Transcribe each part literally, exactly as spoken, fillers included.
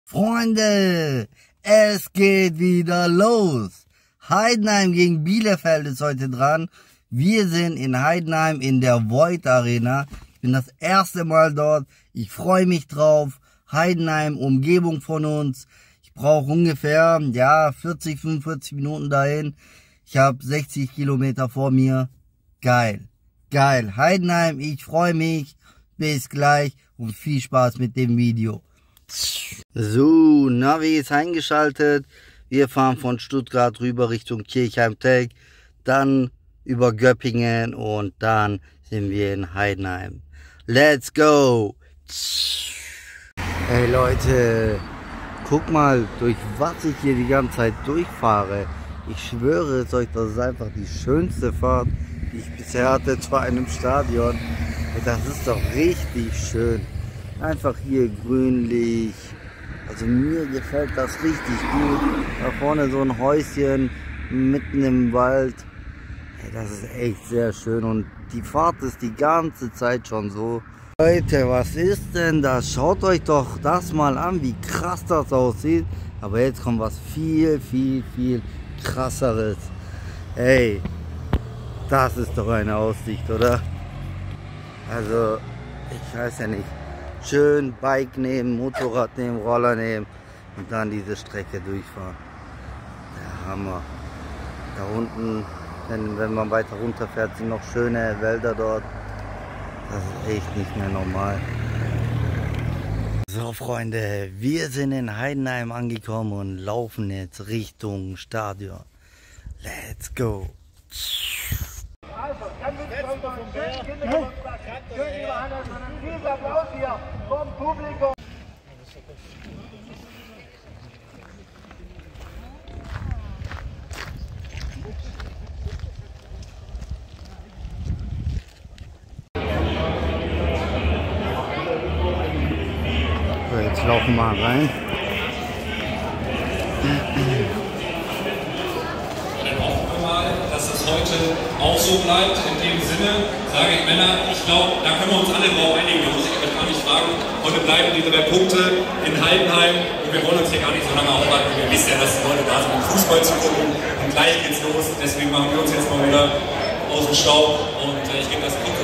Freunde, es geht wieder los. Heidenheim gegen Bielefeld ist heute dran. Wir sind in Heidenheim in der Voith Arena. Ich bin das erste Mal dort. Ich freue mich drauf. Heidenheim, Umgebung von uns. Ich brauche ungefähr, ja, vierzig, fünfundvierzig Minuten dahin. Ich habe sechzig Kilometer vor mir. Geil, geil. Heidenheim, ich freue mich. Bis gleich und viel Spaß mit dem Video. So, Navi ist eingeschaltet. Wir fahren von Stuttgart rüber Richtung Kirchheim-Tech, dann über Göppingen und dann sind wir in Heidenheim. Let's go! Hey Leute, guck mal, durch was ich hier die ganze Zeit durchfahre. Ich schwöre es euch, das ist einfach die schönste Fahrt, die ich bisher hatte zu einem Stadion. Das ist doch richtig schön. Einfach hier grünlich. Also mir gefällt das richtig gut. Da vorne so ein Häuschen mitten im Wald. Hey, das ist echt sehr schön und die Fahrt ist die ganze Zeit schon so. Leute, was ist denn das? Schaut euch doch das mal an, wie krass das aussieht. Aber jetzt kommt was viel, viel, viel krasseres. Hey, das ist doch eine Aussicht, oder? Also, ich weiß ja nicht. Schön Bike nehmen, Motorrad nehmen, Roller nehmen und dann diese Strecke durchfahren. Der Hammer. Da unten, wenn, wenn man weiter runter fährt, sind noch schöne Wälder dort. Das ist echt nicht mehr normal. So Freunde, wir sind in Heidenheim angekommen und laufen jetzt Richtung Stadion. Let's go! Also, dann wird es vom Berg. Schön über Hannes und ein riesen Applaus hier vom Publikum. So, jetzt laufen wir mal rein. Dass es heute auch so bleibt. In dem Sinne sage ich, Männer, ich glaube, da können wir uns alle drauf einigen. Da muss ich euch gar nicht fragen. Heute bleiben die drei Punkte in Heidenheim und wir wollen uns hier gar nicht so lange aufhalten. Wir wissen ja, dass die Leute da sind, um Fußball zu gucken. Und gleich geht's los. Deswegen machen wir uns jetzt mal wieder aus dem Staub und äh, ich gebe das Mikro.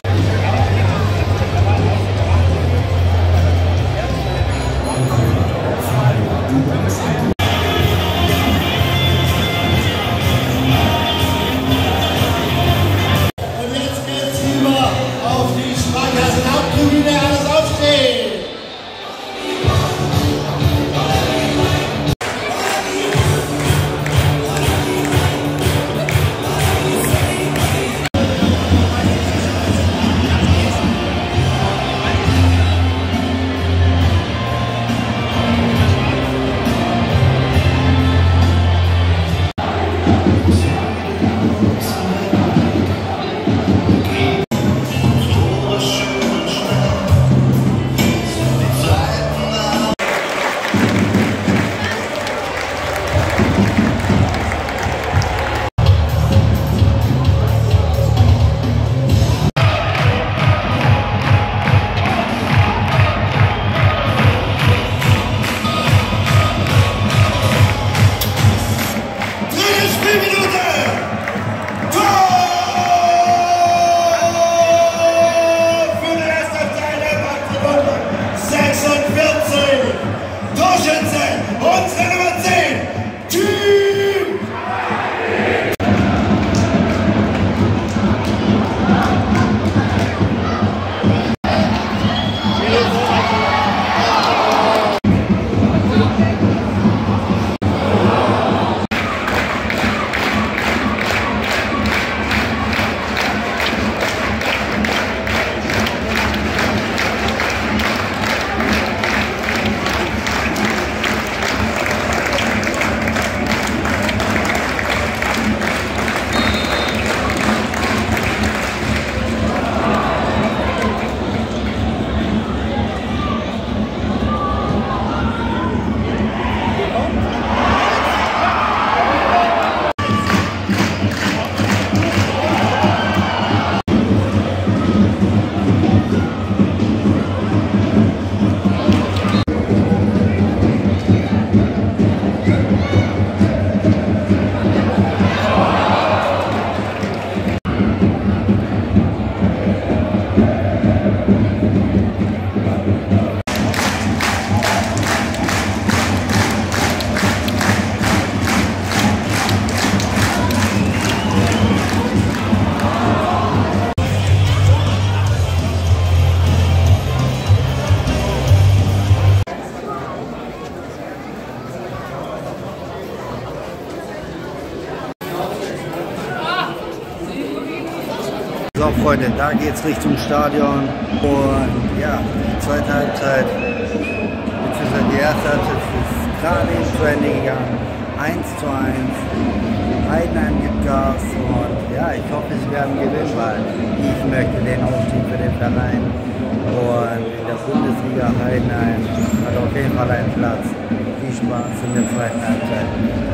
So Freunde, da geht's Richtung Stadion und ja, die zweite Halbzeit, beziehungsweise die erste Halbzeit ist gerade eben zu Ende gegangen, eins zu eins, Heidenheim gibt Gas und ja, ich hoffe, sie werden gewinnen, weil ich möchte den Aufstieg für den Verein und in der Bundesliga Heidenheim hat auf jeden Fall einen Platz. Viel Spaß in der zweiten Halbzeit.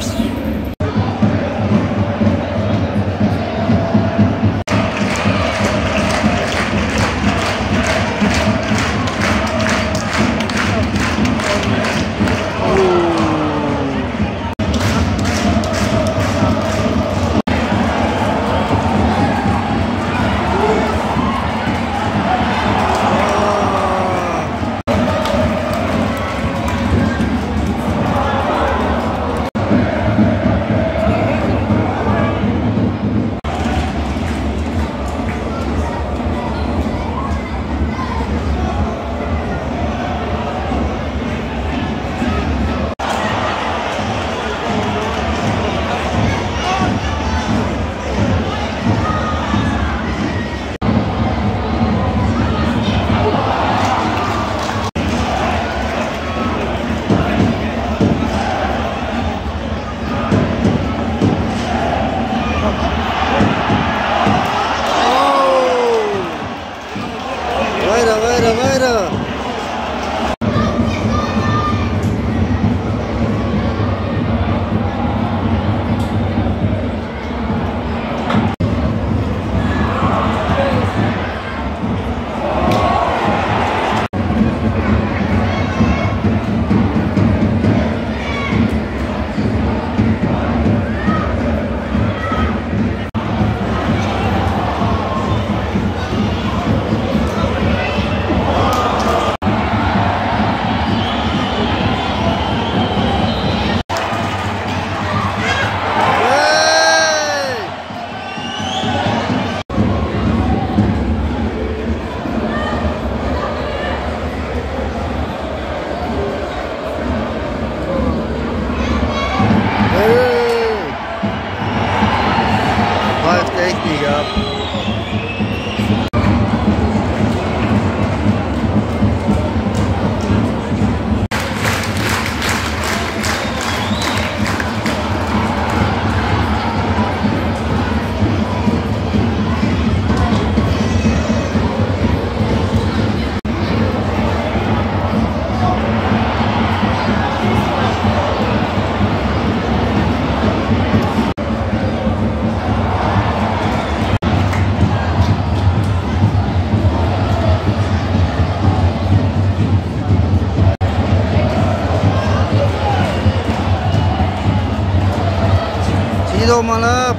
Doch mal ab.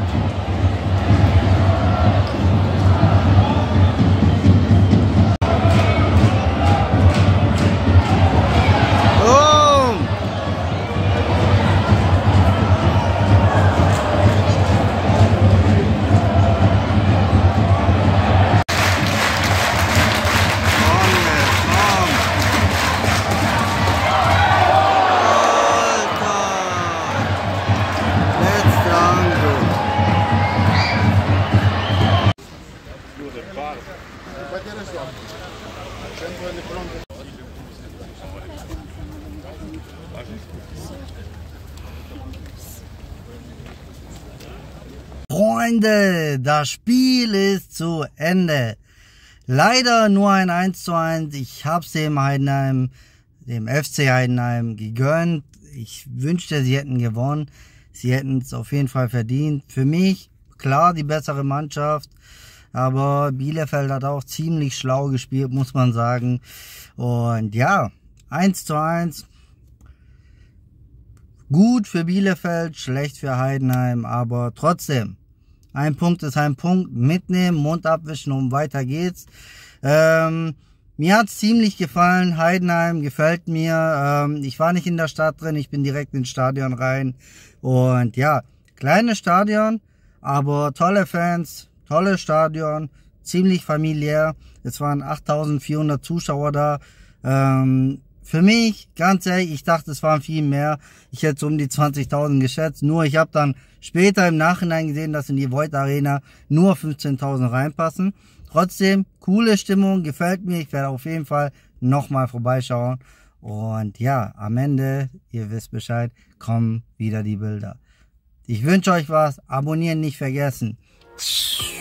Boom. Freunde, das Spiel ist zu Ende. Leider nur ein eins zu eins. Ich habe es dem Heidenheim, dem F C Heidenheim gegönnt. Ich wünschte, sie hätten gewonnen. Sie hätten es auf jeden Fall verdient. Für mich, klar, die bessere Mannschaft. Aber Bielefeld hat auch ziemlich schlau gespielt, muss man sagen. Und ja, eins zu eins. Gut für Bielefeld, schlecht für Heidenheim, aber trotzdem. Ein Punkt ist ein Punkt. Mitnehmen, Mund abwischen und weiter geht's. Ähm, mir hat's ziemlich gefallen. Heidenheim gefällt mir. Ähm, ich war nicht in der Stadt drin, ich bin direkt ins Stadion rein. Und ja, kleines Stadion, aber tolle Fans, tolles Stadion, ziemlich familiär. Es waren achttausendvierhundert Zuschauer da. Ähm, für mich, ganz ehrlich, ich dachte, es waren viel mehr. Ich hätte so um die zwanzigtausend geschätzt. Nur ich habe dann später im Nachhinein gesehen, dass in die Void Arena nur fünfzehntausend reinpassen. Trotzdem, coole Stimmung, gefällt mir. Ich werde auf jeden Fall nochmal vorbeischauen. Und ja, am Ende, ihr wisst Bescheid, kommen wieder die Bilder. Ich wünsche euch was. Abonnieren nicht vergessen.